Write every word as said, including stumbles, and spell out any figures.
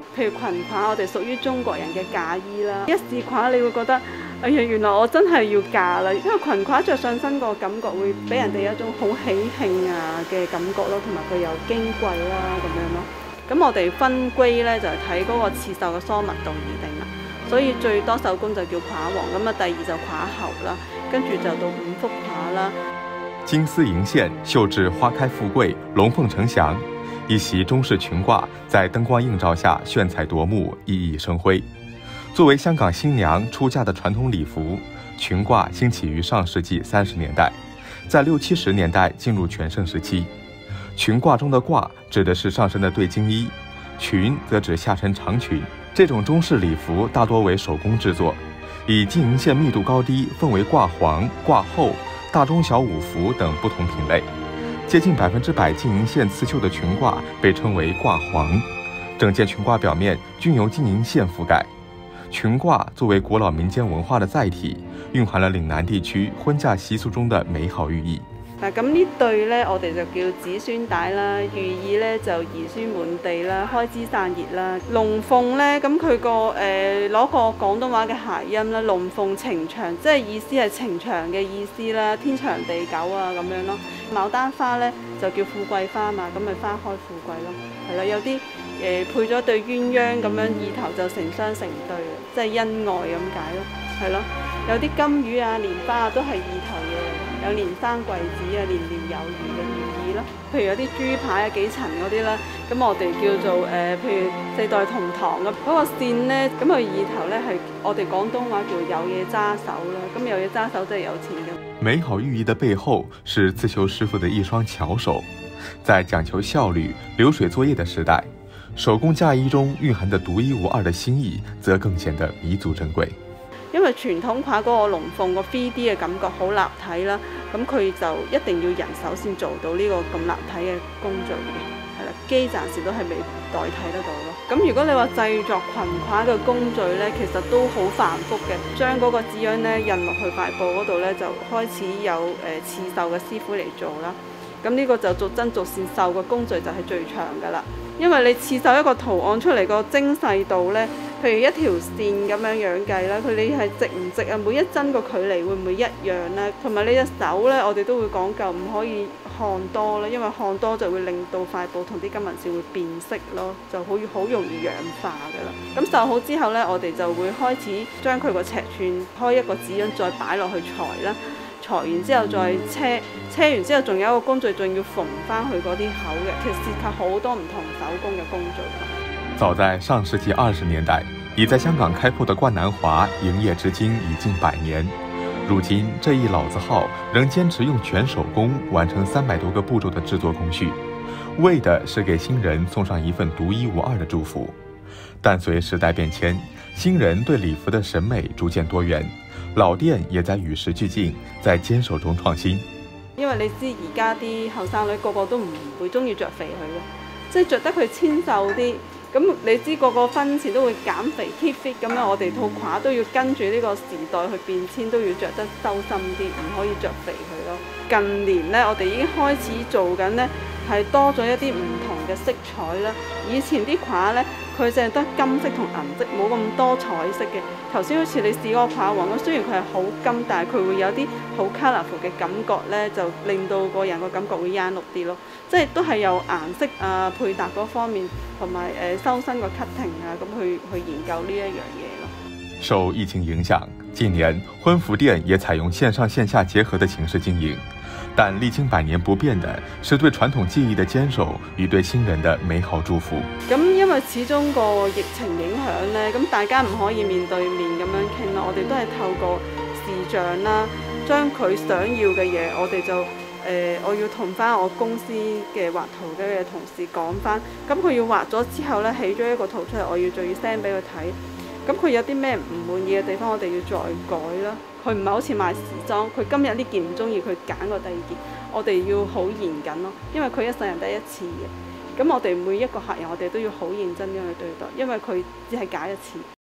譬如裙褂，我哋屬於中國人嘅嫁衣啦。一試褂，你會覺得，哎呀，原來我真係要嫁啦！因為裙褂着上身個感覺會俾人哋一種好喜慶啊嘅感覺咯，同埋佢又矜貴啦咁樣咯。咁我哋分 grade 咧就係睇嗰個刺繡嘅疏密度而定啦。所以最多手工就叫褂王，咁啊第二就褂侯啦，跟住就到五福褂啦。 金丝银线绣制花开富贵，龙凤呈祥。一袭中式裙褂在灯光映照下炫彩夺目，熠熠生辉。作为香港新娘出嫁的传统礼服，裙褂兴起于上世纪三十年代，在六七十年代进入全盛时期。裙褂中的褂指的是上身的对襟衣，裙则指下身长裙。这种中式礼服大多为手工制作，以金银线密度高低分为褂黄、褂厚、大中小五幅等不同品类。接近百分之百金银线刺绣的裙褂被称为褂黄，整件裙褂表面均由金银线覆盖。裙褂作为古老民间文化的载體，蘊含了嶺南地區婚嫁習俗中的美好寓意。 嗱，咁呢對咧，我哋就叫子孫帶啦，寓意咧就兒孫滿地啦，開枝散葉啦。龍鳳咧，咁佢個誒攞個廣東話嘅諧音啦，龍鳳呈祥，即係意思係呈祥嘅意思啦，天長地久啊咁樣咯。牡丹花咧就叫富貴花嘛，咁咪花開富貴咯，係啦，有啲誒、呃、配咗對鴛鴦咁樣，意頭就成雙成對，即係恩愛咁解咯，係咯。有啲金魚啊、蓮花啊都係意頭嘢嚟嘅，有連生貴子啊、年年有餘嘅寓意咯。譬如有啲豬牌啊、幾層嗰啲啦，咁我哋叫做誒、呃，譬如四代同堂咁，嗰、那個線咧，咁佢意頭咧係我哋廣東話叫有嘢揸手啦，咁有嘢揸手即係有錢嘅。 美好寓意的背後是刺繡師傅的一雙巧手，在講求效率、流水作業的時代，手工嫁衣中蘊含的獨一無二的心意，則更顯得彌足珍貴。 因為傳統褂嗰個龍鳳個 三 D 嘅感覺好立體啦，咁佢就一定要人手先做到呢個咁立體嘅工序嘅，係啦，機暫時都係未代替得到咯。咁如果你話製作裙褂嘅工序咧，其實都好繁複嘅，將嗰個紙樣咧印落去塊布嗰度咧，就開始有誒刺繡嘅師傅嚟做啦。咁呢個就逐針逐線繡嘅工序就係最長㗎啦。因為你刺繡一個圖案出嚟個精細度咧，譬如一條線咁樣樣計啦，佢你係直唔直啊？每一針個距離會唔會一樣咧？同埋你隻手咧，我哋都會講究唔可以汗多啦，因為汗多就會令到塊布同啲金銀線會變色咯，就好好容易氧化㗎啦。咁繡好之後咧，我哋就會開始將佢個尺寸開一個紙樣，再擺落去裁啦。裁完之後再車，車完之後仲有一個工序，仲要縫翻去嗰啲口嘅，其實涉及好多唔同手工嘅工序。 早在上世紀二十年代，已在香港開鋪的冠南華營業至今已近百年。如今這一老字號仍堅持用全手工完成三百多個步驟的製作工序，為的是給新人送上一份獨一無二的祝福。但隨時代變遷，新人對禮服的審美逐漸多元，老店也在與時俱進，在堅守中創新。 因為你知而家啲後生女個個都唔會中意着肥佢嘅，即係着得佢纖瘦啲。咁你知個個婚前都會減肥 keep fit 咁樣，我哋套褂都要跟住呢個時代去變遷，都要着得修身啲，唔可以着肥佢咯。近年呢，我哋已經開始做緊呢，係多咗一啲唔同嘅色彩啦。以前啲褂呢，佢淨係得金色同銀色，冇咁多彩色嘅。頭先好似你試嗰個褂王，雖然佢係好金，但係佢會有啲好 colourful 嘅感覺呢，就令到個人個感覺會啱綠啲咯。即係都係有顏色啊、配搭嗰方面，同埋誒修身個 cutting 啊，咁去去研究呢一樣嘢咯。 受疫情影響，近年婚服店也採用線上線下結合的形式經營，但歷經百年不變的是對傳統技藝的堅守與對新人的美好祝福。 咁因為始終個疫情影響呢，咁大家唔可以面對面咁樣傾啦，我哋都係透過視像啦，將佢想要嘅嘢，我哋就誒、呃、我要同翻我公司嘅畫圖嘅同事講翻，咁佢要畫咗之後呢，起咗一個圖出嚟，我要再要 send 俾佢睇。咁佢有啲咩唔滿意嘅地方，我哋要再改啦。佢唔係好似賣時裝，佢今日呢件唔中意，佢揀個第二件，我哋要好嚴謹咯，因為佢一世人得一次嘅。咁我哋每一個客人，我哋都要好認真咁去對待，因為佢只係揀一次。